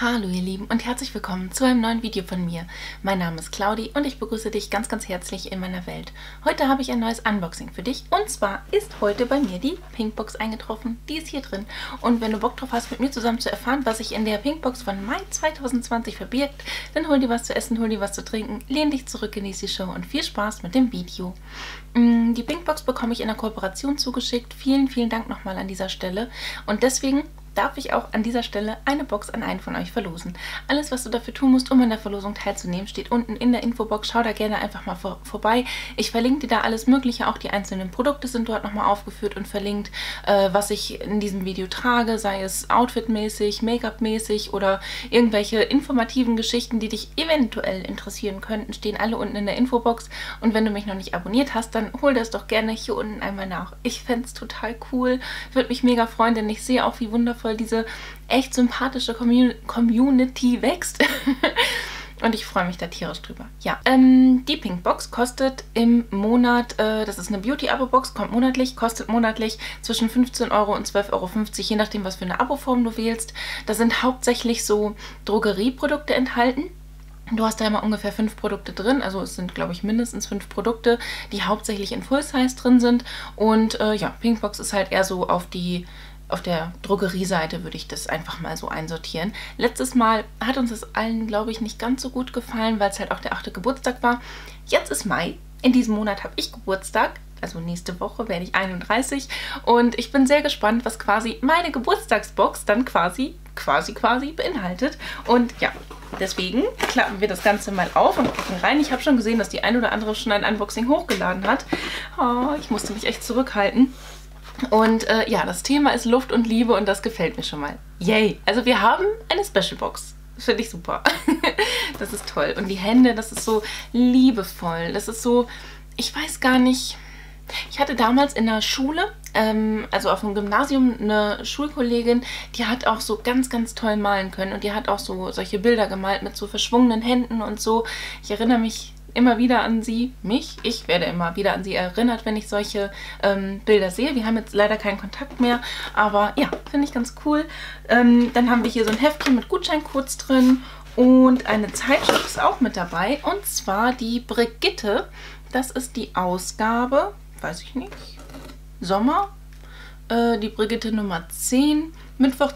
Hallo ihr Lieben und herzlich willkommen zu einem neuen Video von mir. Mein Name ist Claudi und ich begrüße dich ganz herzlich in meiner Welt. Heute habe ich ein neues Unboxing für dich und zwar ist heute bei mir die Pinkbox eingetroffen. Die ist hier drin und wenn du Bock drauf hast, mit mir zusammen zu erfahren, was sich in der Pinkbox von Mai 2020 verbirgt, dann hol dir was zu essen, hol dir was zu trinken, lehn dich zurück, genieß die Show und viel Spaß mit dem Video. Die Pinkbox bekomme ich in einer Kooperation zugeschickt. Vielen Dank nochmal an dieser Stelle und deswegen darf ich auch an dieser Stelle eine Box an einen von euch verlosen. Alles, was du dafür tun musst, um an der Verlosung teilzunehmen, steht unten in der Infobox. Schau da gerne einfach mal vorbei. Ich verlinke dir da alles Mögliche, auch die einzelnen Produkte sind dort nochmal aufgeführt und verlinkt, was ich in diesem Video trage, sei es outfitmäßig, Make-up-mäßig oder irgendwelche informativen Geschichten, die dich eventuell interessieren könnten, stehen alle unten in der Infobox. Und wenn du mich noch nicht abonniert hast, dann hol das doch gerne hier unten einmal nach. Ich fände es total cool, würde mich mega freuen, denn ich sehe auch, wie wundervoll diese echt sympathische Community wächst. Und ich freue mich da tierisch drüber. Ja, die Pinkbox kostet im Monat, das ist eine Beauty-Abo-Box, kommt monatlich, kostet monatlich zwischen 15 Euro und 12,50 Euro, je nachdem, was für eine Abo-Form du wählst. Da sind hauptsächlich so Drogerieprodukte enthalten. Du hast da immer ungefähr 5 Produkte drin, also es sind, glaube ich, mindestens 5 Produkte, die hauptsächlich in Full-Size drin sind. Und ja, Pinkbox ist halt eher so auf der Drogerieseite, würde ich das einfach mal so einsortieren. Letztes Mal hat uns das allen, glaube ich, nicht ganz so gut gefallen, weil es halt auch der 8. Geburtstag war. Jetzt ist Mai. In diesem Monat habe ich Geburtstag. Also nächste Woche werde ich 31. Und ich bin sehr gespannt, was quasi meine Geburtstagsbox dann quasi beinhaltet. Und ja, deswegen klappen wir das Ganze mal auf und gucken rein. Ich habe schon gesehen, dass die ein oder andere schon ein Unboxing hochgeladen hat. Oh, ich musste mich echt zurückhalten. Und ja, das Thema ist Luft und Liebe und das gefällt mir schon mal. Yay! Also wir haben eine Special Box. Das finde ich super. Das ist toll. Und die Hände, das ist so liebevoll. Das ist so, ich weiß gar nicht. Ich hatte damals in der Schule, also auf dem Gymnasium, eine Schulkollegin, die hat auch so ganz toll malen können. Und die hat auch so solche Bilder gemalt mit so verschwungenen Händen und so. Ich erinnere mich immer wieder an sie, ich werde immer wieder an sie erinnert, wenn ich solche Bilder sehe. Wir haben jetzt leider keinen Kontakt mehr, aber ja, finde ich ganz cool. Dann haben wir hier so ein Heftchen mit Gutscheincodes drin und eine Zeitschrift ist auch mit dabei und zwar die Brigitte. Das ist die Ausgabe, weiß ich nicht, Sommer, die Brigitte Nummer 10. Mittwoch,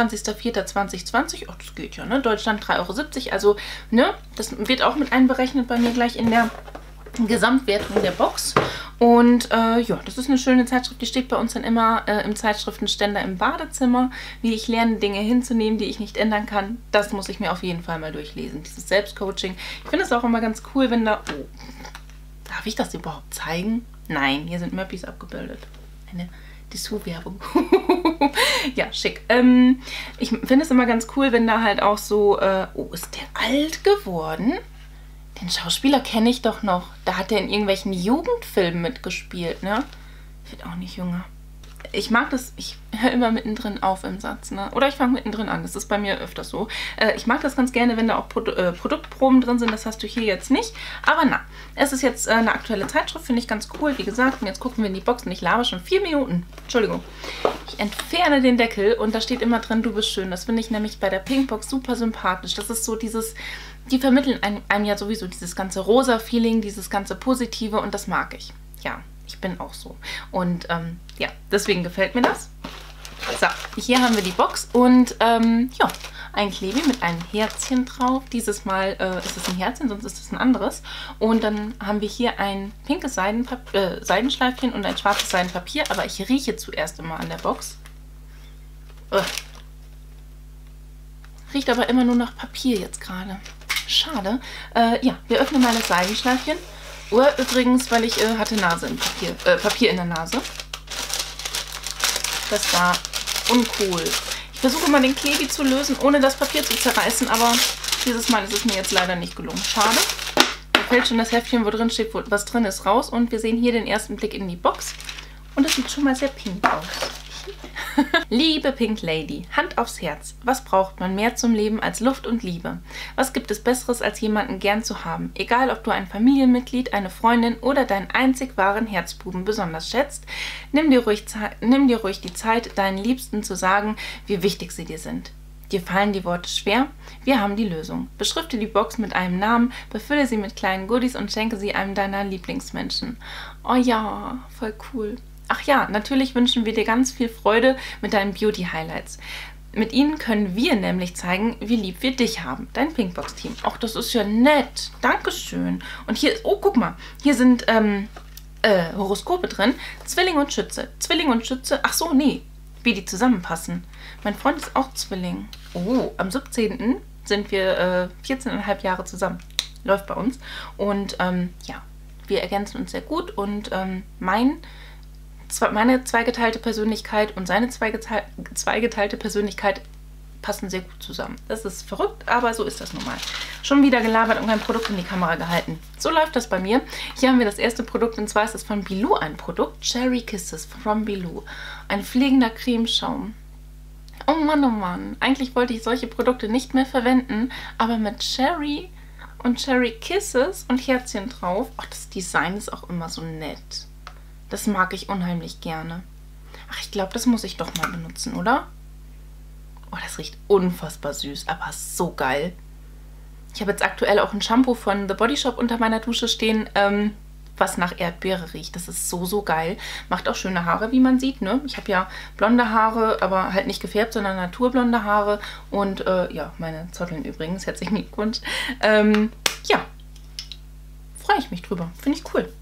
22.04.2020. Ach, das geht ja, ne? Deutschland 3,70 Euro. Also, ne? Das wird auch mit einberechnet bei mir gleich in der Gesamtwertung der Box. Und ja, das ist eine schöne Zeitschrift. Die steht bei uns dann immer im Zeitschriftenständer im Badezimmer. Wie ich lerne, Dinge hinzunehmen, die ich nicht ändern kann. Das muss ich mir auf jeden Fall mal durchlesen. Dieses Selbstcoaching. Ich finde es auch immer ganz cool, wenn da... Oh, darf ich das überhaupt zeigen? Nein, hier sind Möppis abgebildet. Eine Dessous-Werbung. Ja, schick. Ich finde es immer ganz cool, wenn da halt auch so... oh, ist der alt geworden? Den Schauspieler kenne ich doch noch. Da hat er in irgendwelchen Jugendfilmen mitgespielt, ne? Wird auch nicht jünger. Ich mag das, ich höre immer mittendrin auf im Satz, ne? Oder ich fange mittendrin an, das ist bei mir öfters so. Ich mag das ganz gerne, wenn da auch Produktproben drin sind, das hast du hier jetzt nicht. Aber na, es ist jetzt eine aktuelle Zeitschrift, finde ich ganz cool, wie gesagt. Und jetzt gucken wir in die Box und ich laber schon 4 Minuten. Entschuldigung. Ich entferne den Deckel und da steht immer drin, du bist schön. Das finde ich nämlich bei der Pinkbox super sympathisch. Das ist so dieses... Die vermitteln einem ja sowieso dieses ganze rosa Feeling, dieses ganze Positive und das mag ich. Ja, ich bin auch so. Und ja, deswegen gefällt mir das. So, hier haben wir die Box und ja, ein Klebi mit einem Herzchen drauf. Dieses Mal ist es ein Herzchen, sonst ist es ein anderes. Und dann haben wir hier ein pinkes Seidenschleifchen und ein schwarzes Seidenpapier. Aber ich rieche zuerst immer an der Box. Riecht aber immer nur nach Papier jetzt gerade. Schade. Ja, wir öffnen mal das Seidenschleifchen. Übrigens, weil ich hatte Papier in der Nase. Das war uncool. Ich versuche mal den Klebi zu lösen, ohne das Papier zu zerreißen, aber dieses Mal ist es mir jetzt leider nicht gelungen. Schade. Da fällt schon das Heftchen, wo drin steht, was drin ist, raus. Und wir sehen hier den ersten Blick in die Box. Und das sieht schon mal sehr pink aus. Liebe Pink Lady, Hand aufs Herz. Was braucht man mehr zum Leben als Luft und Liebe? Was gibt es Besseres, als jemanden gern zu haben? Egal, ob du ein Familienmitglied, eine Freundin oder deinen einzig wahren Herzbuben besonders schätzt, nimm dir ruhig die Zeit, deinen Liebsten zu sagen, wie wichtig sie dir sind. Dir fallen die Worte schwer? Wir haben die Lösung. Beschrifte die Box mit einem Namen, befülle sie mit kleinen Goodies und schenke sie einem deiner Lieblingsmenschen. Oh ja, voll cool. Ach ja, natürlich wünschen wir dir ganz viel Freude mit deinen Beauty-Highlights. Mit ihnen können wir nämlich zeigen, wie lieb wir dich haben, dein Pinkbox-Team. Ach, das ist ja nett. Dankeschön. Und hier, oh, guck mal, hier sind Horoskope drin. Zwilling und Schütze. Zwilling und Schütze. Ach so, nee, wie die zusammenpassen. Mein Freund ist auch Zwilling. Oh, am 17. sind wir 14,5 Jahre zusammen. Läuft bei uns. Und ja, wir ergänzen uns sehr gut. Und meine zweigeteilte Persönlichkeit und seine zweigeteilte Persönlichkeit passen sehr gut zusammen. Das ist verrückt, aber so ist das nun mal. Schon wieder gelabert und kein Produkt in die Kamera gehalten. So läuft das bei mir. Hier haben wir das erste Produkt und zwar ist es von Bilou ein Produkt. Cherry Kisses from Bilou. Ein fliegender Cremeschaum. Oh Mann, oh Mann. Eigentlich wollte ich solche Produkte nicht mehr verwenden, aber mit Cherry und Cherry Kisses und Herzchen drauf. Ach, das Design ist auch immer so nett. Das mag ich unheimlich gerne. Ach, ich glaube, das muss ich doch mal benutzen, oder? Oh, das riecht unfassbar süß, aber so geil. Ich habe jetzt aktuell auch ein Shampoo von The Body Shop unter meiner Dusche stehen, was nach Erdbeere riecht. Das ist so, so geil. Macht auch schöne Haare, wie man sieht, ne? Ich habe ja blonde Haare, aber halt nicht gefärbt, sondern naturblonde Haare. Und ja, meine Zotteln übrigens. Herzlichen Glückwunsch. Ja, freue ich mich drüber. Finde ich cool.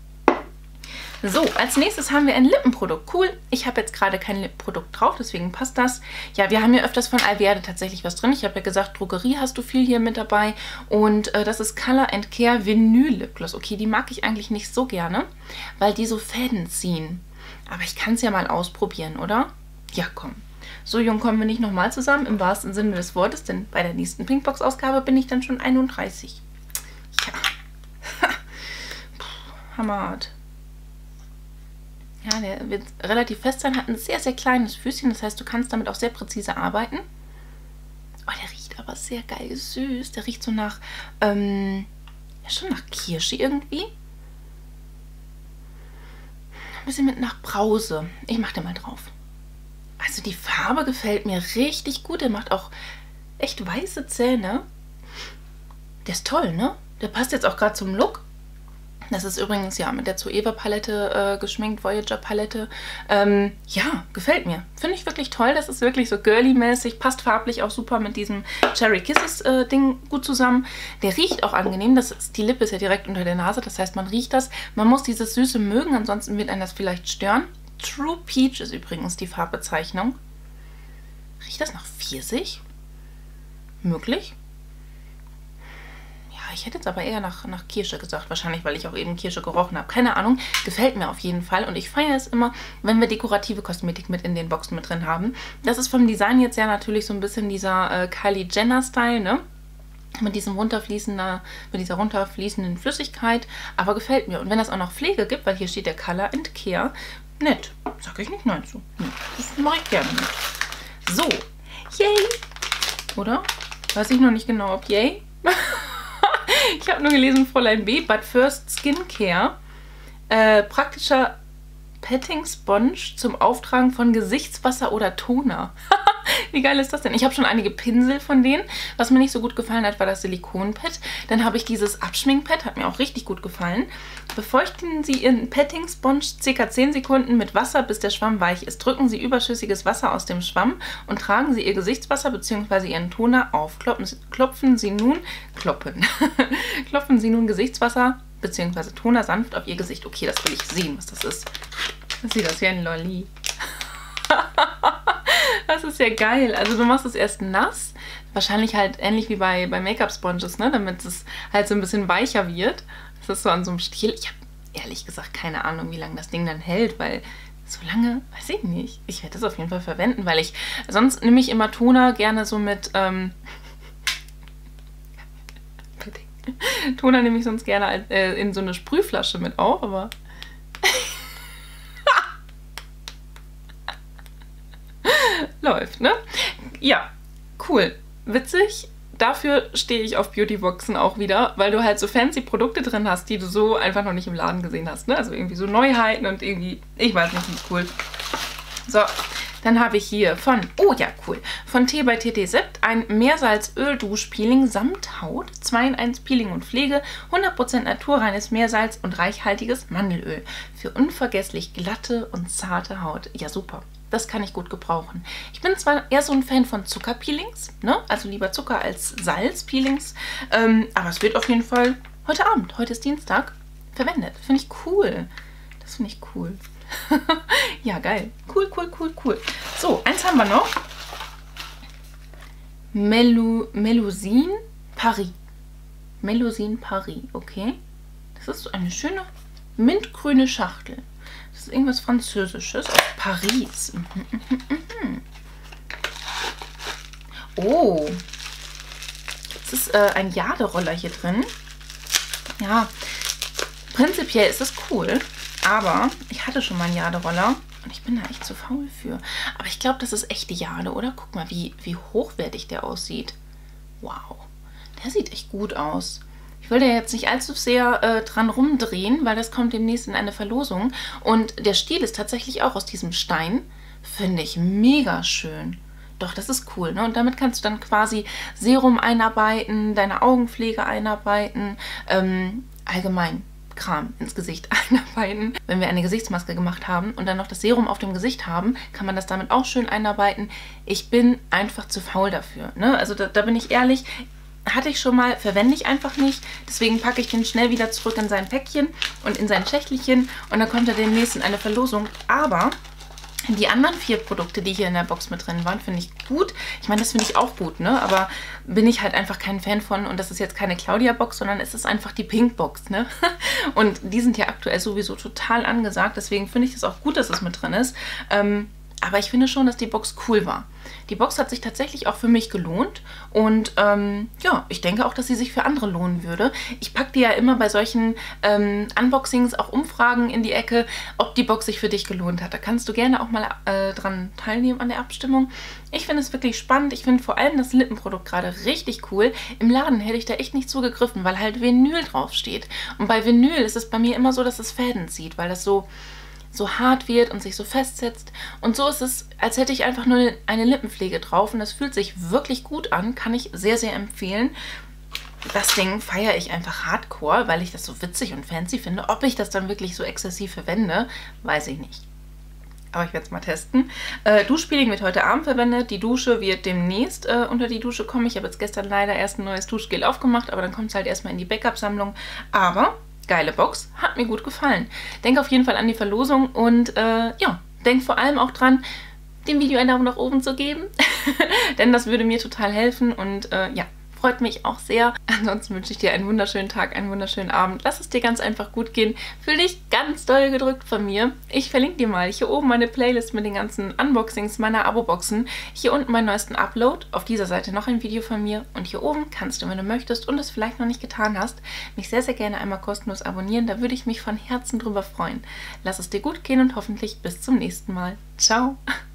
So, als nächstes haben wir ein Lippenprodukt. Cool, ich habe jetzt gerade kein Lippenprodukt drauf, deswegen passt das. Ja, wir haben ja öfters von Alverde tatsächlich was drin. Ich habe ja gesagt, Drogerie hast du viel hier mit dabei. Und das ist Color & Care Vinyl Lipgloss. Okay, die mag ich eigentlich nicht so gerne, weil die so Fäden ziehen. Aber ich kann es ja mal ausprobieren, oder? Ja, komm. So jung kommen wir nicht nochmal zusammen, im wahrsten Sinne des Wortes, denn bei der nächsten Pinkbox-Ausgabe bin ich dann schon 31. Ja. Puh, hammerhart. Ja, der wird relativ fest sein, hat ein sehr, sehr kleines Füßchen. Das heißt, du kannst damit auch sehr präzise arbeiten. Oh, der riecht aber sehr geil süß. Der riecht so nach, ja, schon nach Kirsche irgendwie. Ein bisschen mit nach Brause. Ich mache den mal drauf. Also die Farbe gefällt mir richtig gut. Der macht auch echt weiße Zähne. Der ist toll, ne? Der passt jetzt auch gerade zum Look. Das ist übrigens ja mit der Zoeva Palette geschminkt, Voyager Palette. Ja, gefällt mir. Finde ich wirklich toll. Das ist wirklich so girly-mäßig. Passt farblich auch super mit diesem Cherry Kisses Ding gut zusammen. Der riecht auch angenehm. Die Lippe ist ja direkt unter der Nase. Das heißt, man riecht das. Man muss dieses Süße mögen, ansonsten wird einen das vielleicht stören. True Peach ist übrigens die Farbbezeichnung. Riecht das nach Pfirsich? Möglich? Ich hätte jetzt aber eher nach Kirsche gesagt. Wahrscheinlich, weil ich auch eben Kirsche gerochen habe. Keine Ahnung. Gefällt mir auf jeden Fall. Und ich feiere es immer, wenn wir dekorative Kosmetik mit in den Boxen mit drin haben. Das ist vom Design jetzt ja natürlich so ein bisschen dieser Kylie Jenner-Style, ne? Mit dieser runterfließenden Flüssigkeit. Aber gefällt mir. Und wenn das auch noch Pflege gibt, weil hier steht der Color & Care, nett. Sag ich nicht nein zu. Nee, das mache ich gerne mit. So. Yay. Oder? Weiß ich noch nicht genau, ob yay. Ich habe nur gelesen, Fräulein B, But First Skincare. Praktischer Petting Sponge zum Auftragen von Gesichtswasser oder Toner. Wie geil ist das denn? Ich habe schon einige Pinsel von denen. Was mir nicht so gut gefallen hat, war das Silikonpad. Dann habe ich dieses Abschminkpad, hat mir auch richtig gut gefallen. Befeuchten Sie Ihren Petting Sponge ca. 10 Sekunden mit Wasser, bis der Schwamm weich ist. Drücken Sie überschüssiges Wasser aus dem Schwamm und tragen Sie Ihr Gesichtswasser bzw. Ihren Toner auf. Klopfen Sie nun Gesichtswasser bzw. Toner sanft auf Ihr Gesicht. Okay, das will ich sehen, was das ist. Das sieht aus wie ein Lolli. Das ist ja geil. Also du machst es erst nass. Wahrscheinlich halt ähnlich wie bei Make-up-Sponges, ne? Damit es halt so ein bisschen weicher wird. Das ist so an so einem Stiel. Ich habe ehrlich gesagt keine Ahnung, wie lange das Ding dann hält, weil so lange, weiß ich nicht. Ich werde das auf jeden Fall verwenden, weil sonst nehme ich immer Toner gerne so mit, Toner nehme ich sonst gerne in so eine Sprühflasche mit auf, aber läuft, ne? Ja, cool. Witzig. Dafür stehe ich auf Beautyboxen auch wieder, weil du halt so fancy Produkte drin hast, die du so einfach noch nicht im Laden gesehen hast, ne? Also irgendwie so Neuheiten und irgendwie, ich weiß nicht, wie cool. So, Dann habe ich hier von, oh ja, cool, von Tee bei TT Sept ein Meersalz-Öl-Duschpeeling samt Haut, 2 in 1 Peeling und Pflege, 100% naturreines Meersalz und reichhaltiges Mandelöl für unvergesslich glatte und zarte Haut. Ja, super. Das kann ich gut gebrauchen. Ich bin zwar eher so ein Fan von Zuckerpeelings, ne? Also lieber Zucker als Salzpeelings, aber es wird auf jeden Fall heute Abend, heute ist Dienstag, verwendet. Finde ich cool. Das finde ich cool. Ja, geil. Cool, cool, cool, cool. So, eins haben wir noch. Melusine Paris. Melusine Paris, okay. Das ist eine schöne mintgrüne Schachtel. Das ist irgendwas Französisches aus Paris. Oh. Es ist ein Jaderoller hier drin. Ja, prinzipiell ist es cool. Aber ich hatte schon mal einen Jaderoller und ich bin da echt zu faul für. Aber ich glaube, das ist echte Jade, oder? Guck mal, wie hochwertig der aussieht. Wow, der sieht echt gut aus. Ich will da jetzt nicht allzu sehr dran rumdrehen, weil das kommt demnächst in eine Verlosung. Und der Stiel ist tatsächlich auch aus diesem Stein. Finde ich mega schön. Doch, das ist cool, ne? Und damit kannst du dann quasi Serum einarbeiten, deine Augenpflege einarbeiten, allgemein Kram ins Gesicht einarbeiten. Wenn wir eine Gesichtsmaske gemacht haben und dann noch das Serum auf dem Gesicht haben, kann man das damit auch schön einarbeiten. Ich bin einfach zu faul dafür, ne? Also da bin ich ehrlich, hatte ich schon mal, verwende ich einfach nicht. Deswegen packe ich den schnell wieder zurück in sein Päckchen und in sein Schächtelchen und dann kommt er demnächst in eine Verlosung. Aber die anderen 4 Produkte, die hier in der Box mit drin waren, finde ich gut. Ich meine, das finde ich auch gut, ne? Aber bin ich halt einfach kein Fan von. Und das ist jetzt keine Claudia-Box, sondern es ist einfach die Pink-Box, ne? Und die sind ja aktuell sowieso total angesagt. Deswegen finde ich es auch gut, dass es mit drin ist. Aber ich finde schon, dass die Box cool war. Die Box hat sich tatsächlich auch für mich gelohnt. Und ja, ich denke auch, dass sie sich für andere lohnen würde. Ich packe dir ja immer bei solchen Unboxings auch Umfragen in die Ecke, ob die Box sich für dich gelohnt hat. Da kannst du gerne auch mal dran teilnehmen an der Abstimmung. Ich finde es wirklich spannend. Ich finde vor allem das Lippenprodukt gerade richtig cool. Im Laden hätte ich da echt nicht zugegriffen, weil halt Vinyl draufsteht. Und bei Vinyl ist es bei mir immer so, dass es Fäden zieht, weil das so hart wird und sich so festsetzt. Und so ist es, als hätte ich einfach nur eine Lippenpflege drauf. Und das fühlt sich wirklich gut an. Kann ich sehr, sehr empfehlen. Das Ding feiere ich einfach hardcore, weil ich das so witzig und fancy finde. Ob ich das dann wirklich so exzessiv verwende, weiß ich nicht. Aber ich werde es mal testen. Duschpeeling wird heute Abend verwendet. Die Dusche wird demnächst unter die Dusche kommen. Ich habe jetzt gestern leider erst ein neues Duschgel aufgemacht, aber dann kommt es halt erstmal in die Backup-Sammlung. Aber geile Box, hat mir gut gefallen. Denk auf jeden Fall an die Verlosung und ja, denk vor allem auch dran, dem Video einen Daumen nach oben zu geben, denn das würde mir total helfen und ja, freut mich auch sehr. Ansonsten wünsche ich dir einen wunderschönen Tag, einen wunderschönen Abend. Lass es dir ganz einfach gut gehen. Fühl dich ganz doll gedrückt von mir. Ich verlinke dir mal hier oben meine Playlist mit den ganzen Unboxings meiner Abo-Boxen. Hier unten meinen neuesten Upload. Auf dieser Seite noch ein Video von mir. Und hier oben kannst du, wenn du möchtest und es vielleicht noch nicht getan hast, mich sehr, sehr gerne einmal kostenlos abonnieren. Da würde ich mich von Herzen drüber freuen. Lass es dir gut gehen und hoffentlich bis zum nächsten Mal. Ciao!